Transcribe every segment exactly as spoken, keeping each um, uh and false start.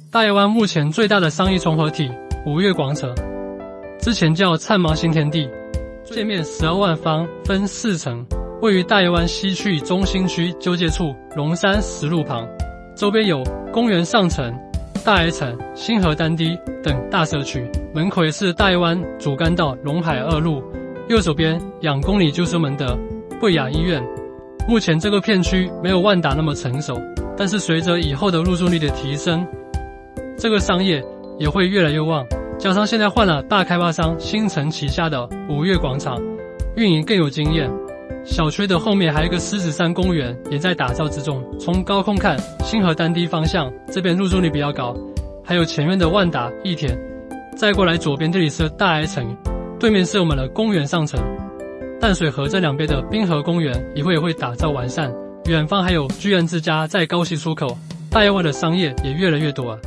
大亚湾目前最大的商业重合体五月广场，之前叫灿芒新天地，界面十二万方，分四层，位于大亚湾西区中心区纠界处龙山十路旁，周边有公园上城、大野城、新河丹堤等大社区，门口也是大亚湾主干道龙海二路，右手边两公里就出门的惠雅医院。目前这个片区没有万达那么成熟，但是随着以后的入住率的提升，这个商业也会越来越旺。加上现在换了大开发商新城旗下的五月广场，运营更有经验。小区的后面还有一个狮子山公园也在打造之中。从高空看，新河丹堤方向这边入住率比较高，还有前院的万达、益田。再过来左边这里是大爱城，对面是我们的公园上城。淡水河这两边的滨河公园以后也会打造完善，远方还有居然之家在高溪出口，大亚湾的商业也越来越多啊。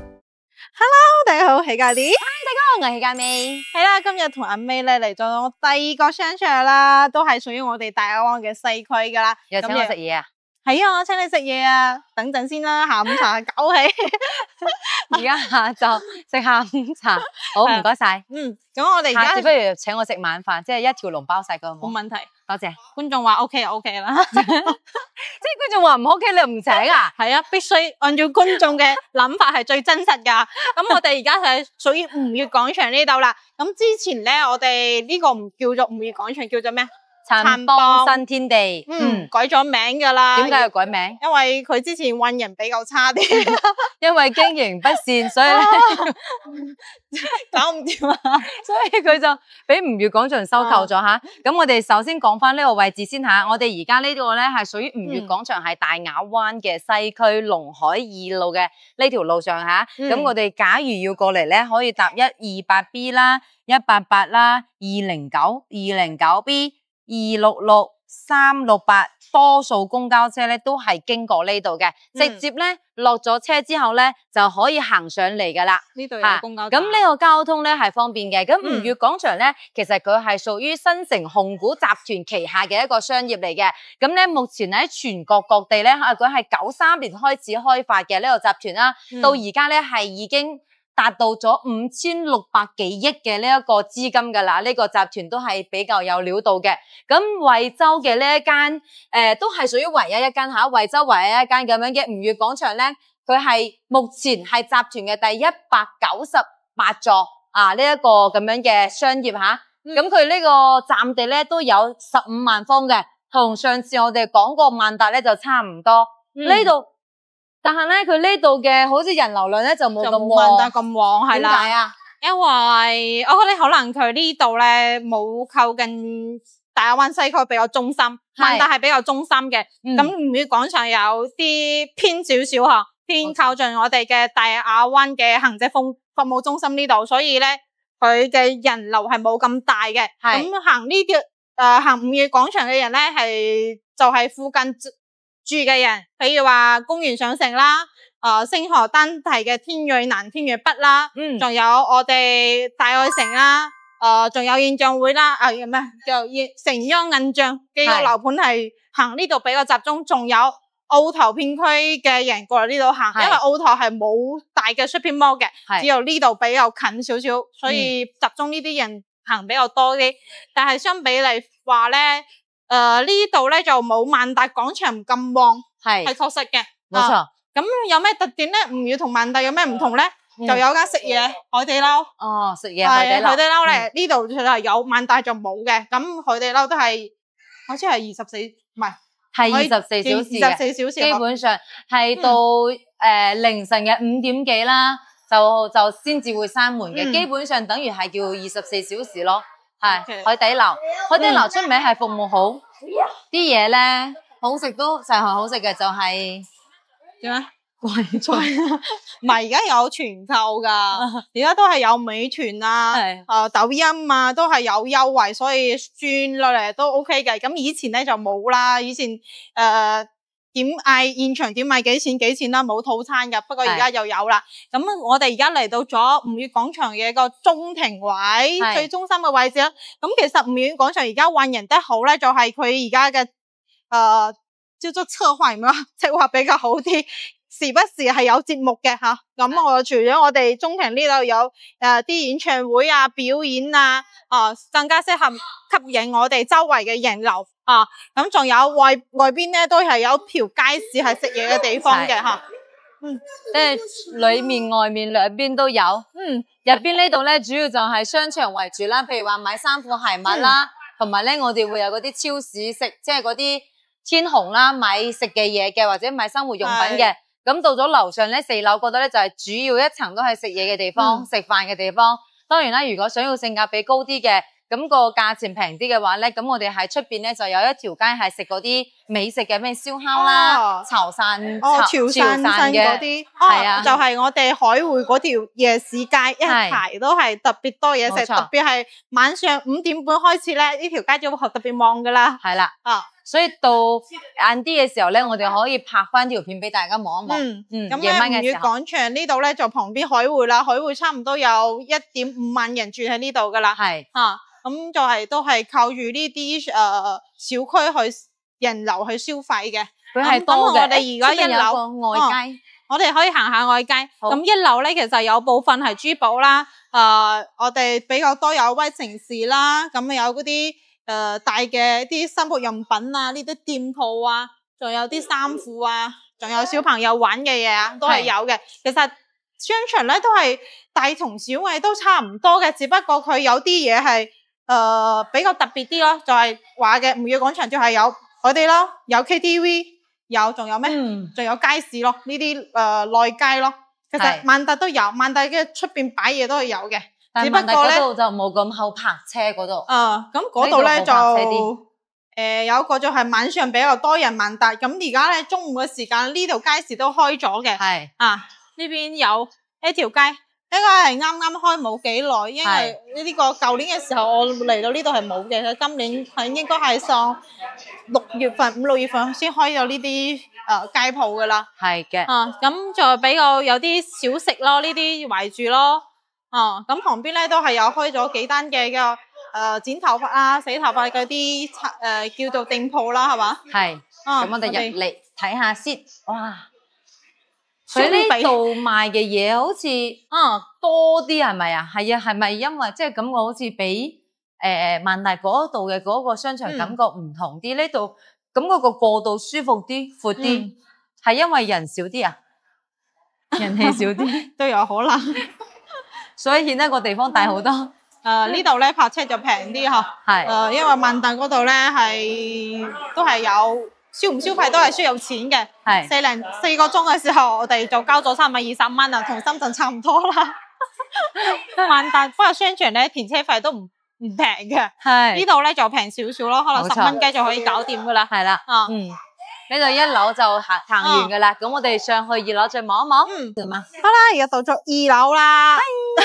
Hello， 大家好，係家啲。 Hi， 大家好，我係家美。 係啦，今日同阿 May 咧嚟咗第二個商場啦，都係屬於我哋大亞灣嘅西區噶啦。 又請我食嘢啊？ 係啊，我請你食嘢啊！等陣先啦，下午茶搞起。 而家下晝食下午茶，好唔該晒。 嗯，咁我哋而家下次不如請我食晚飯，即係一條龍包晒個好冇？ 冇問題， 多謝。 觀眾話 OK 就 OK 啦。 即係觀眾話唔 OK，你又唔請啊？ 係啊，必須按照觀眾嘅諗法係最真實噶。咁我哋而家係屬於吳越廣場呢度啦。咁之前咧，我哋呢個唔叫做吳越廣場，叫做咩？ 燦邦新天地， 嗯，改咗名噶啦。 點解要改名？ 因為佢之前運人比較差啲， 因為經營不善，所以咧搞唔掂啊， 所以佢就俾吳越廣場收購咗吓。咁我哋首先講翻呢個位置先吓，我哋而家呢個咧係屬於吳越廣場，係大亞灣嘅西區龍海二路嘅呢條路上吓。咁我哋假如要過嚟咧，可以搭一二八 B 啦、一八八啦、二零九、二零九 B。二六六、三六八，多數公交車咧都係經過呢度嘅，直接咧落咗車之後咧就可以行上嚟噶啦。 呢度有公交車。 咁呢個交通咧係方便嘅。咁吳越廣場咧，其實佢係屬於新城控股集團旗下嘅一個商業嚟嘅。咁咧目前喺全國各地咧，佢係九三年開始開發嘅呢個集團啦，嗯、到而家咧係已經達到咗五千六百幾億嘅呢一個資金噶啦，呢、這個集團都係比較有料到嘅。咁惠州嘅呢一間，誒、呃、都係屬於唯一一間吓，惠州唯一一間咁樣嘅吳越廣場咧，佢係目前係集團嘅第一百九十八座啊，呢、這、一個咁樣嘅商業吓。咁佢呢個佔地咧都有十五萬方嘅，同上次我哋講過萬達咧就差唔多。呢度、嗯。但係咧，佢呢度嘅好似人流量咧就冇咁旺， 但咁旺係啦。 點解啊？ 因為我覺得可能佢呢度咧冇靠近大亞灣西區比較中心，萬達係比較中心嘅。咁吳越廣場有啲偏少少嗬，偏靠近我哋嘅大亞灣嘅行政服服務中心呢度，所以咧佢嘅人流係冇咁大嘅。咁行呢條誒行吳越廣場嘅人咧係就係、是、附近住嘅人，譬如話公園上城啦，誒、呃、星河單堤嘅天銳南、天銳北啦，嗯，仲有我哋大愛城啦，誒、呃，仲有演唱會啦，誒咩叫城央印象幾個樓盤係行呢度比較集中，仲有澳頭片區嘅人過嚟呢度行，因為澳頭係冇大嘅 shopping mall 嘅，只有呢度比較近少少，所以集中呢啲人行比較多啲。但係相比嚟話咧。誒、呃、呢度咧就冇萬達廣場咁旺，係係確實嘅， 冇錯。 咁、呃、有咩特點咧？吳越同萬達有咩唔同咧、嗯？就有間食嘢海底撈。哦，食嘢海底撈。海底撈咧呢度就係有，萬達就冇嘅。咁海底撈都係好似係二十四，唔係係二十四小時嘅，二十四小時基本上係到誒、嗯呃、凌晨嘅五點幾啦，就就先至會閂門嘅、嗯。基本上等於係叫二十四小時咯。係、okay. 海底撈，海底撈出名係服務好，啲嘢咧好食都成日好食嘅就係點啊？貴咗，唔係而家有團購噶，而家都係有美團啊，誒、呃、抖音啊都係有優惠，所以轉落嚟都 OK 嘅。咁以前咧就冇啦，以前誒。呃點嗌現場點嗌幾錢幾錢啦，冇套餐噶。不過而家又有啦。咁我哋而家嚟到咗吳越廣場嘅一個中庭位，最中心嘅位置啦。咁其實吳越廣場而家運營得好咧，就係佢而家嘅誒叫做策劃，有冇策劃比較好啲。 時不時係有節目嘅吓。咁我除咗我哋中庭呢度有誒啲、呃、演唱會啊、表演啊，啊更加適合吸引我哋周圍嘅人流啊。咁仲有外外邊咧都係有條街市係食嘢嘅地方嘅吓。嗯， 即係裏面外面兩邊都有。 嗯， 入邊呢度咧主要就係商場為主啦，譬如話買衫褲鞋襪啦，同埋咧我哋會有嗰啲超市食，即係嗰啲天虹啦，買食嘅嘢嘅或者買生活用品嘅。咁到咗樓上咧，四樓嗰度咧就係主要一層都係食嘢嘅地方，食飯嘅地方。當然啦，如果想要性價比高啲嘅，咁個價錢平啲嘅話咧，咁我哋喺出邊咧就有一條街係食嗰啲美食嘅，咩燒烤啦、潮汕、 哦潮汕嘅嗰啲，係啊，就係我哋海匯嗰條夜市街，一排都係特別多嘢食，特別係晚上五點半開始咧，呢條街就會特別旺噶啦。 係啦，啊，所以到晏啲嘅時候咧，我哋可以拍翻條片俾大家望一望。嗯嗯， 咁咧吳越廣場呢度咧就旁邊海匯啦，海匯差唔多有一點五萬人住喺呢度噶啦。係啊。咁就係都係靠住呢啲誒小區去人流去消費嘅， 佢係多嘅。 我哋而家一樓外街， 我哋可以行下外街。咁一樓咧，其實有部分係珠寶啦，誒、呃，我哋比較多有威城市啦，咁有嗰啲誒大嘅啲生活用品啊，呢啲店鋪啊，仲有啲衫褲啊，仲有小朋友玩嘅嘢啊，都係有嘅。其實商場咧都係大同小異，都差唔多嘅，只不過佢有啲嘢係。誒、呃，比較特別啲咯，就係話嘅吳越廣場就係有我哋咯，有 K T V， 有仲有咩？仲、嗯、有街市咯，呢啲誒內街咯。其實萬達都有，萬達嘅出邊擺嘢都係有嘅。只不過咧， 就冇咁好泊車嗰度。 啊、呃，咁嗰度咧就誒、呃、有一個就係晚上比較多人萬達。咁而家咧中午嘅時間呢條街市都開咗嘅。係啊，呢邊有一條街。呢個係啱啱開冇幾耐，因為呢個舊年嘅時候我嚟到呢度係冇嘅，今年係應該係上六月份、五六月份先開有呢啲誒街鋪噶啦。係嘅。啊，咁就比較有啲小食咯，呢啲圍住咯。啊，咁旁邊咧都係有開咗幾單嘅個誒剪頭髮啊、洗頭髮嗰啲誒叫做店鋪啦，係嘛？係。啊，咁我哋入嚟睇下先。哇！佢呢度賣嘅嘢好似啊多啲係咪啊？係啊，係咪因為即係感覺好似比誒萬達嗰度嘅嗰個商場感覺唔同啲？呢度感覺個過道舒服啲、闊啲，係因為人少啲啊？人氣少啲都有可能，所以顯得個地方大好多。誒呢度咧泊車就平啲嗬，係誒因為萬達嗰度咧係都係有。消唔消費都係需要錢嘅，係四零四個鐘嘅時候，我哋就交咗三百二十蚊啊，同深圳差唔多啦。萬達不過商場咧停車費都唔唔平嘅，係呢度咧就平少少咯，可能十蚊雞就可以搞掂噶啦。係啦，啊嗯，呢度一樓就行行完噶啦，咁我哋上去二樓再望一望。嗯，好啦，而家到咗二樓啦。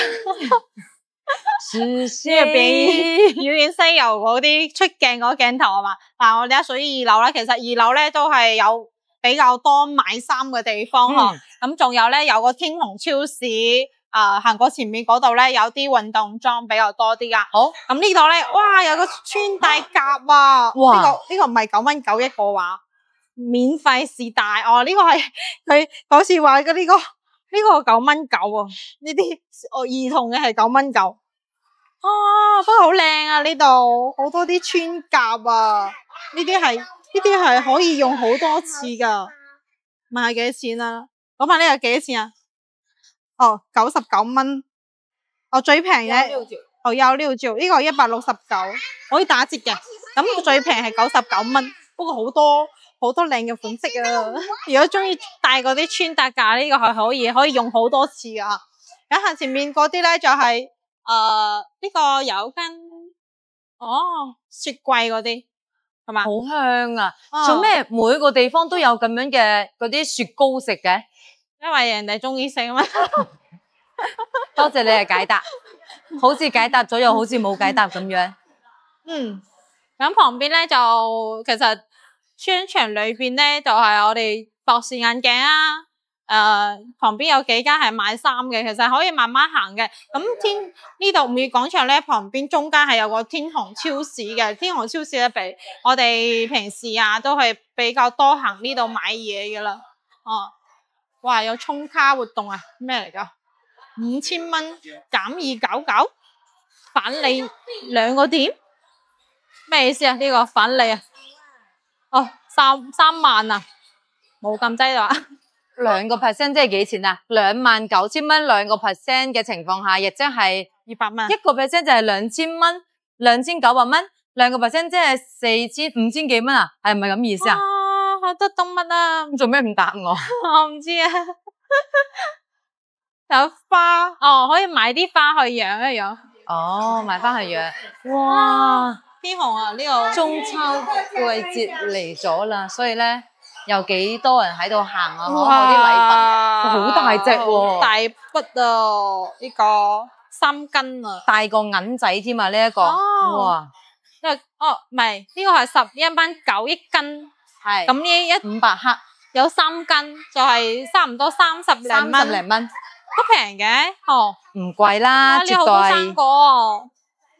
呢個表表演西遊嗰啲出鏡嗰鏡頭係嘛？嗱，我哋而家屬於二樓啦。其實二樓咧都係有比較多買衫嘅地方嗬。咁仲有咧有個天虹超市，啊行過前面嗰度咧有啲運動裝比較多啲噶。好，咁呢度咧，哇有個穿戴甲啊！哇，呢個呢個唔係九蚊九一個話，免費試戴哦。呢個係佢好似話嘅呢個呢個九蚊九啊。呢啲哦兒童嘅係九蚊九。啊，不過好靚啊！呢度好多啲穿甲啊，呢啲係呢啲係可以用好多次噶。賣幾多錢啊？講下呢個幾多錢啊？哦，九十九蚊。哦，最平嘅哦有六折，呢個一百六十九，可以打折嘅。咁最平係九十九蚊，不過好多好多靚嘅款式啊！如果中意戴嗰啲穿戴甲，呢個係可以可以用好多次噶。咁下前面嗰啲咧就係、是。誒，呢、uh, 個有間哦雪櫃嗰啲係嘛？好香啊！做咩、oh. 每個地方都有咁樣嘅嗰啲雪糕食嘅？因為人哋中意食啊嘛。多謝你嘅解答，好似解答咗又好似冇解答咁樣。嗯，咁旁邊咧就其實商場裏邊咧就係、是、我哋博士眼鏡啊。誒、呃，旁邊有幾間係買衫嘅，其實可以慢慢行嘅。咁天呢度吳越廣場咧，旁邊中間係有個天虹超市嘅。天虹超市咧，比我哋平時啊都係比較多行呢度買嘢噶啦。哦， 哇，有充卡活動啊？咩嚟噶？五千蚊減二九九，返利兩個點，咩意思啊？呢、這個返利啊？哦，三三萬啊，冇咁低啊！ 兩個 percent 即係幾錢啊？兩萬九千蚊兩個 percent 嘅情況下，亦即係二百蚊。 一個 percent 就係兩千蚊，兩千九百蚊，兩個 percent 即係四千五千幾蚊啊？係唔係咁意思啊？ 啊，學得懂乜啊？ 做咩唔答我？ 我唔知啊。有花哦，可以買啲花去養一養。 哦，買翻去養。哇！ 天虹啊，呢、這個中秋季節嚟咗啦，所以咧有幾多人喺度行啊？攞啲禮物，好大隻喎， 大筆啊！呢、這個三斤啊， 大個銀仔添啊！呢、這、一個， 哦、 哇！ 因為哦唔係呢個係十一蚊九億斤， 係咁呢一五百克有三斤，就係差唔多三十零蚊， 三十零蚊都平嘅，哦， 唔貴啦，絕呢好多生對。 果哦。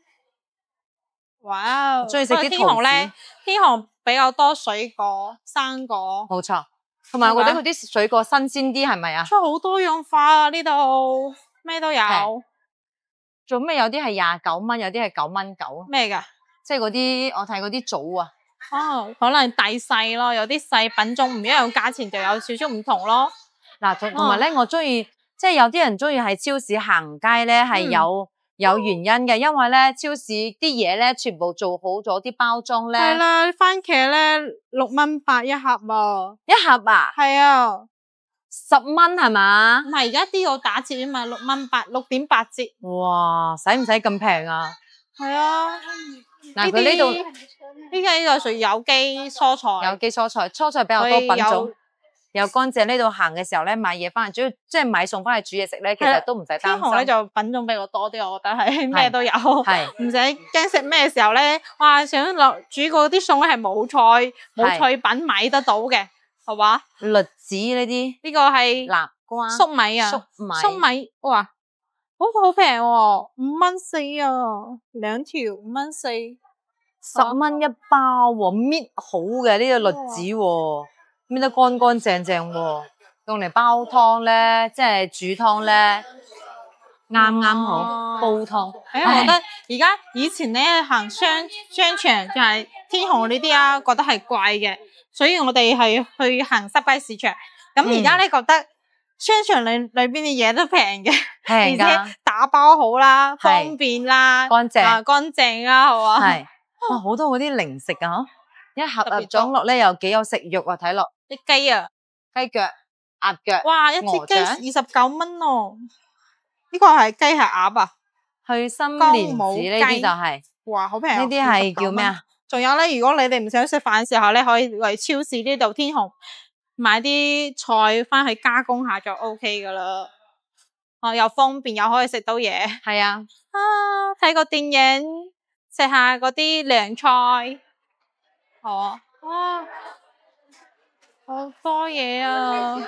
哇！ 中意食啲天虹咧桃子， 天虹比較多水果、生果， 冇錯。同埋我覺得佢啲水果新鮮啲，係咪啊？ 出好多樣化啊！呢度咩都有。 做咩有啲係廿九蚊，有啲係九蚊九？ 咩㗎？ 即係嗰啲我睇嗰啲棗啊。 哦，可能大細咯，有啲細品種唔一樣，價錢就有少少唔同咯。 嗱，同同埋咧，我中意即係有啲人中意喺超市行街咧，係有。嗯有原因嘅，因為咧超市啲嘢咧全部做好咗啲包裝咧。 係啦，番茄咧六蚊八一盒啊， 一盒啊？ 係啊， 十蚊係嘛？ 唔係而家啲有打折啊嘛，六蚊八六點八折。 哇，使唔使咁平啊？ 係啊， 嗱佢呢度呢個呢個屬於有機蔬菜， 有機蔬菜，蔬菜比較多品種。又乾淨，呢度行嘅時候咧，買嘢翻嚟，主要即係買餸翻嚟煮嘢食咧，其實都唔使擔心。天虹咧就品種比較多啲，我覺得係咩都有，係唔使驚食咩時候咧，哇想落煮嗰啲餸咧係冇菜冇菜品買得到嘅，係嘛？栗子呢啲呢個係南瓜、粟米啊，粟米粟米哇，好好平喎，五蚊四啊，兩條五蚊四，十蚊一包喎，搣好嘅呢個栗子喎。搣得乾乾淨淨喎，用嚟煲湯咧，即係煮湯咧，啱啱好煲湯。誒，我覺得而家以前咧行商商場就係天虹呢啲啊，覺得係貴嘅，所以我哋係去行濕雞市場。咁而家咧覺得商場裏裏邊嘅嘢都平嘅，而且打包好啦，方便啦，乾淨啊，乾淨啦，係嘛？係，哇，好多嗰啲零食啊，一盒盒裝落咧又幾有食欲啊，睇落。啲雞啊，雞腳、鴨腳，哇！一隻雞二十九蚊哦，呢個係雞係鴨啊？去心蓮子呢啲就係，哇，好平！呢啲係叫咩啊？仲有咧，如果你哋唔想食飯嘅時候咧，可以嚟超市呢度天虹買啲菜翻去加工下就 O K 噶啦。哦，又方便又可以食到嘢。係啊，啊，睇個電影，食下嗰啲涼菜，好啊，哇！好多嘢啊！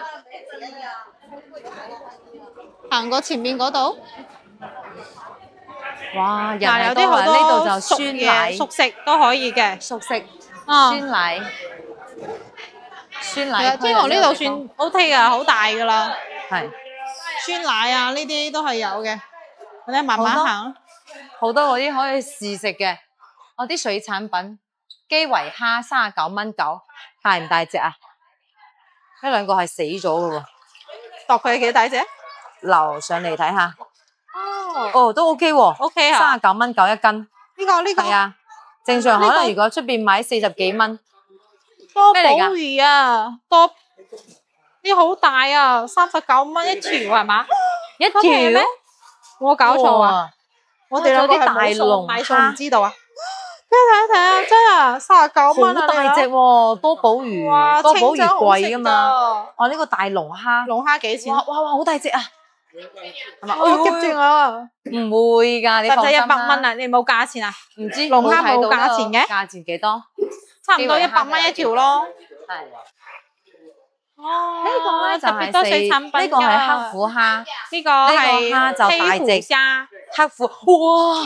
行過前面嗰度，哇！人係多啊！呢度就酸奶、熟食都可以嘅，熟食，酸奶、酸奶。天虹呢度算 O K 噶，好大噶啦。係酸奶啊，呢啲都係有嘅。我哋慢慢行。好多嗰啲可以試食嘅，哦啲水產品，基圍蝦三十九蚊九，大唔大隻啊？呢兩個係死咗嘅喎，度佢幾大隻？留上嚟睇下。哦，哦都 OK 喎 ，OK 啊，三十九蚊九一斤。呢個呢個係啊，正常可能如果出邊買四十幾蚊。多寶魚啊，多呢好大啊，三十九蚊一條係嘛？一條咩？我搞錯啊！我哋兩個係買餸買餸唔知道啊。睇睇睇啊，真係三十九蚊啊！好大隻喎，多寶魚，多寶魚貴噶嘛。哦，呢個大龍蝦，龍蝦幾錢？哇哇哇，好大隻啊！係嘛？我夾住我，唔會噶，你放心啦。一百蚊啊？你冇價錢啊？唔知龍蝦冇價錢嘅？價錢幾多？差唔多一百蚊一條咯。係。哦，呢個咧就係多水產品㗎。呢個係黑虎蝦，呢個係蝦就大隻。黑虎，哇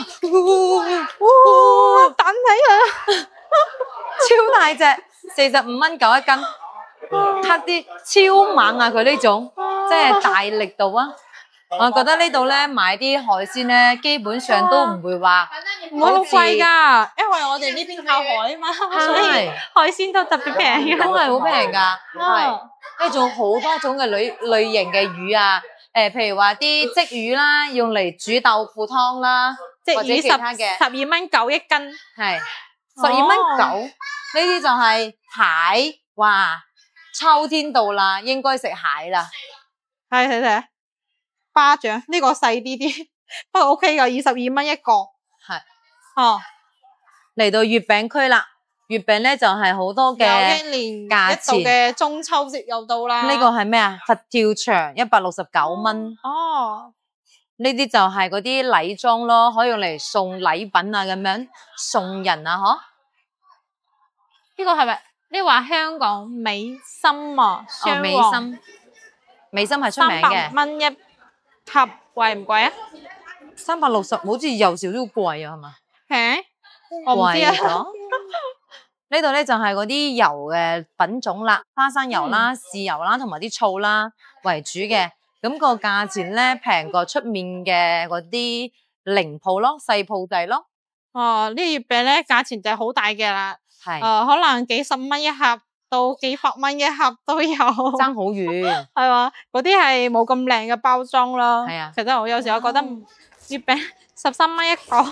哇，蛋仔啊，超大隻，四十五蚊九一斤， 黑啲超猛啊！佢呢種即係大力度啊！我覺得呢度咧買啲海鮮咧，基本上都唔會話唔會好貴㗎，因為我哋呢邊靠海啊嘛，所以海鮮都特別平嘅， 都係好平㗎。係呢種好多種嘅類類型嘅魚啊，誒，譬如話啲鯽魚啦，用嚟煮豆腐湯啦，或者其他嘅十二蚊九一斤， 係十二蚊九。呢啲就係蟹，哇！秋天到啦，應該食蟹啦。 係睇睇。巴掌呢個細啲啲，不過 OK 噶，二十二蚊一個。係，哦， 嚟到月餅區啦，月餅咧就係好多嘅有一年價一度嘅中秋節又到啦。 呢個係咩啊？佛跳牆一百六十九蚊。 哦， 呢啲就係嗰啲禮裝咯，可以用嚟送禮品啊，咁樣送人啊，嗬？ 呢個係咪？呢話香港美心啊， 哦，美心，美心係出名嘅。三百蚊一盒貴唔貴啊？ 三百六十，好似有少少貴啊，係嘛？ 平，我唔知啊。 呢度咧就係嗰啲油嘅品種啦，花生油啦、嗯、豉油啦，同埋啲醋啦為主嘅。咁、個價錢咧平過出面嘅嗰啲零鋪咯、細鋪仔咯。 哦，呢月餅咧價錢就係好大嘅啦。係。誒、呃，可能幾十蚊一盒。到幾百蚊一盒都有， 爭好遠， 係嘛？嗰啲係冇咁靚嘅包裝咯。係啊，其實我有時候覺得月餅十三蚊一個，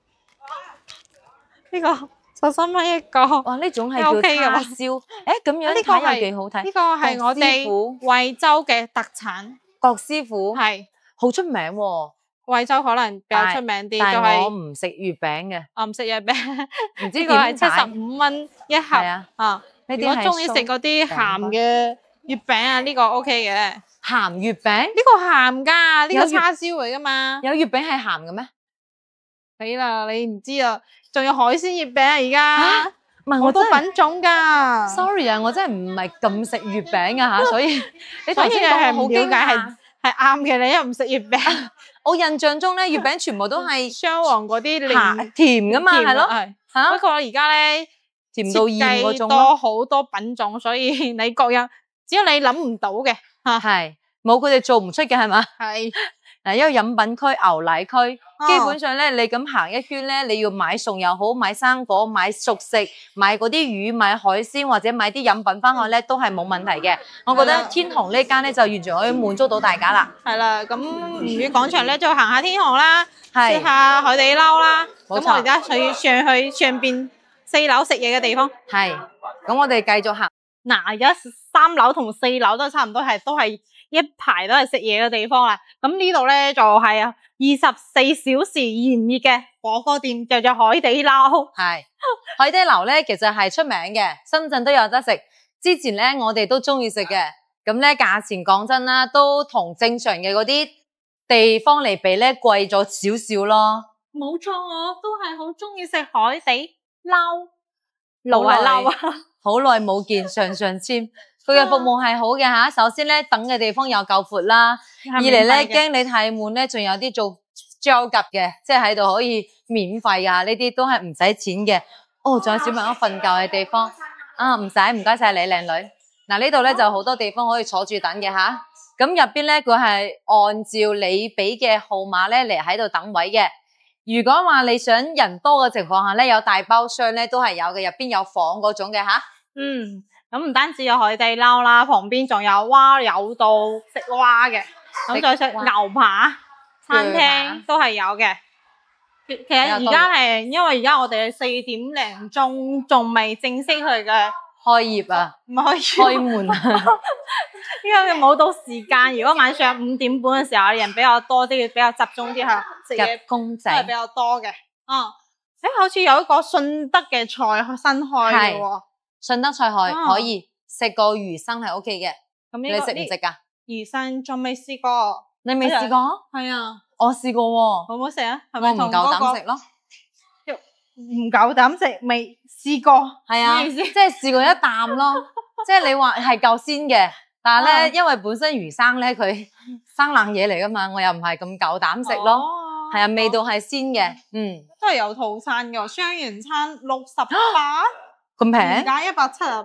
呢個十三蚊一個。哇，呢種係叫叉燒。誒，咁樣呢個係幾好睇。呢個係我哋惠州嘅特產，郭師傅係好出名喎。惠州可能比較出名啲，但係我唔食月餅嘅，我唔食月餅，唔知點解。呢個係七十五蚊一盒啊。如果中意食嗰啲鹹嘅月餅啊，呢個 O K 嘅。鹹月餅？呢個鹹噶，呢個叉燒嚟噶嘛。有月餅係鹹嘅咩？死啦，你唔知啊！仲有海鮮月餅啊，而家。唔係，好多品種噶。Sorry 啊，我真係唔係咁食月餅啊吓，所以你頭先講我好了解係係啱嘅，你又唔食月餅。我印象中咧，月餅全部都係雙黃嗰啲鹹甜噶嘛，係咯。係。不過而家咧。甜到厭嗰種咯，多好多品種，所以你各樣只要你諗唔到嘅吓，係冇佢哋做唔出嘅係嘛？係嗱，因為飲品區、牛奶區，哦、基本上咧，你咁行一圈咧，你要買餸又好，買生果、買熟食、買嗰啲魚、買海鮮或者買啲飲品翻去咧，都係冇問題嘅。我覺得天虹呢間咧就完全可以滿足到大家啦。係啦，咁吳語廣場咧就行下天虹啦，食下海底撈啦。咁我而家去上去上邊。四樓食嘢嘅地方係，咁我哋繼續行。嗱，而家三樓同四樓都差唔多係，都係一排都係食嘢嘅地方啦。咁呢度咧就係啊，二十四小時炎熱嘅火鍋店，就叫海底撈。係，海底撈咧其實係出名嘅，深圳都有得食。之前咧我哋都中意食嘅，咁咧價錢講真啦，都同正常嘅嗰啲地方嚟比咧貴咗少少咯。冇錯，我都係好中意食海底撈，老係撈啊！好耐冇見，上上籤。佢嘅服務係好嘅吓，首先咧等嘅地方又夠闊啦，二嚟咧驚你太悶咧，仲有啲做交夾嘅，即係喺度可以免費噶，呢啲都係唔使錢嘅。哦，仲有小朋友瞓覺嘅地方啊，唔使，唔該晒你靚女。嗱，呢度咧就好多地方可以坐住等嘅吓，咁入邊咧佢係按照你俾嘅號碼咧嚟喺度等位嘅。如果話你想人多嘅情況下咧，有大包廂咧都係有嘅，入邊有房嗰種嘅吓。嗯，咁唔單止有海底撈啦，旁邊仲有蛙有道食蛙嘅，咁再食牛扒餐廳都係有嘅。其實而家係因為而家我哋四點零鐘仲未正式去嘅開業啊，唔係開門啊，因為冇到時間。如果晚上五點半嘅時候，人比較多啲，比較集中啲吓食嘢，公仔係比較多嘅。哦、嗯，誒，好似有一個順德嘅菜新開嘅喎，順德菜海、嗯、可以食個魚生係 O K 嘅。咁、這個、你食唔食噶？魚生仲未試過，你未試過？係啊，我試過喎。好唔好食啊？係咪我唔夠膽食咯。唔夠膽食，未試過，係啊，即係試過一啖咯。即係你話係夠鮮嘅，但係咧、嗯，因為本身魚生咧佢生冷嘢嚟噶嘛，我又唔係咁夠膽食咯。係、哦、啊，味道係鮮嘅，嗯，都係有套餐嘅，雙人餐六十八，咁平，而家一百七十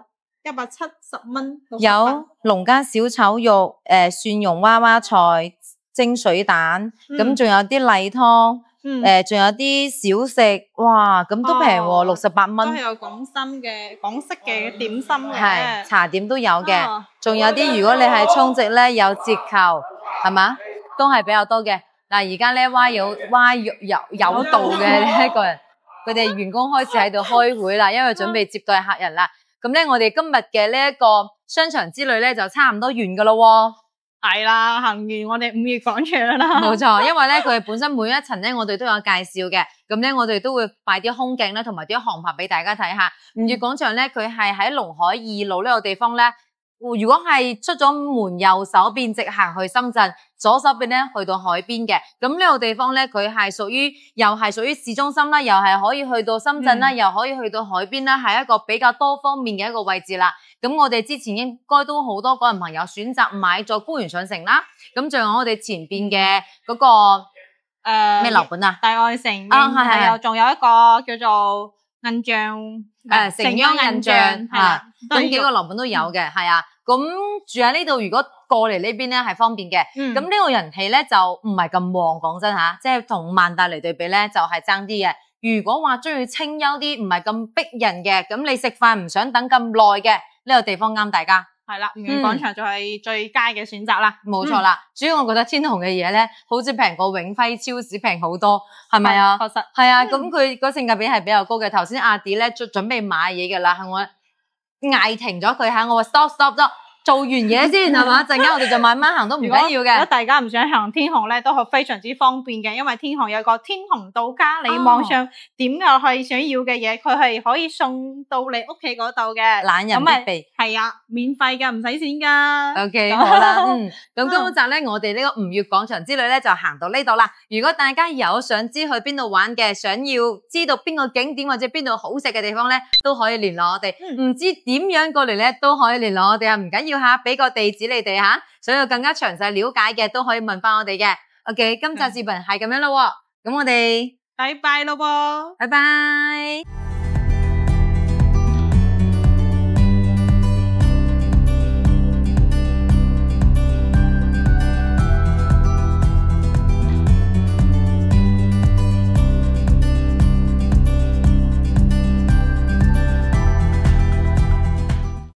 一百七十蚊。 有農家小炒肉，誒蒜蓉娃娃菜、蒸水蛋，咁仲有啲例湯。誒，仲有啲小食，哇，咁都平喎，六十八蚊。 都係有廣深嘅港式嘅點心嘅， 係茶點都有嘅。仲有啲如果你係充值咧，有折扣，係嘛，都係比較多嘅。嗱，而家咧蛙有蛙有有有道嘅呢一個人，佢哋員工開始喺度開會啦，因為準備接待客人啦。咁咧，我哋今日嘅呢一個商場之旅咧，就差唔多完噶咯。 係啦，行完我哋五月廣場啦。 冇錯，因為咧佢本身每一層咧，我哋都有介紹嘅。咁咧，我哋都會擺啲空鏡啦，同埋啲航拍俾大家睇下。五月廣場咧，佢係喺龍海二路呢個地方咧。如果係出咗門右手邊直行去深圳，左手邊咧去到海邊嘅。咁呢個地方咧，佢係屬於又係屬於市中心啦，又係可以去到深圳啦，嗯、又可以去到海邊啦，係一個比較多方面嘅一個位置啦。咁我哋之前應該都好多個人朋友選擇買咗官園上城啦。咁仲有我哋前邊嘅嗰個誒咩樓盤啊？大愛城啊，係係係，仲有一個叫做印象誒城央印象嚇，咁幾個樓盤都有嘅，係啊。咁住喺呢度，如果過嚟呢邊咧係方便嘅。咁呢、嗯、個人氣咧就唔係咁旺，講真吓，即係同萬達嚟對比咧就係爭啲嘅。如果話中意清幽啲，唔係咁逼人嘅，咁你食飯唔想等咁耐嘅，呢個地方啱大家。 係啦，五月廣場就係最佳嘅選擇啦。 冇錯啦，主要我覺得天虹嘅嘢咧，好似平過永輝超市平好多，係咪啊？確實係啊，咁佢個性價比係比較高嘅。頭先阿 D 咧準準備買嘢噶啦，係我嗌停咗佢吓，我話 stop stop stop。做完嘢先係嘛，陣間我哋就慢慢行都唔緊要嘅。如果大家唔想行天虹咧，都係非常之方便嘅，因為天虹有個天虹到家，你網上點入去想要嘅嘢，佢係可以送到你屋企嗰度嘅。 懶人必備係啊，免費噶，唔使錢噶。 OK， 好啦，嗯，咁今集咧，我哋呢個五月廣場之旅咧就行到呢度啦。如果大家有想知去邊度玩嘅，想要知道邊個景點或者邊度好食嘅地方咧，都可以聯絡我哋。唔知點樣過嚟咧，都可以聯絡我哋啊，唔緊要。吓，俾個地址你哋吓，想要更加詳細了解嘅都可以問翻我哋嘅。OK， 今集視頻係咁樣咯，咁我哋拜拜咯噃， 拜拜。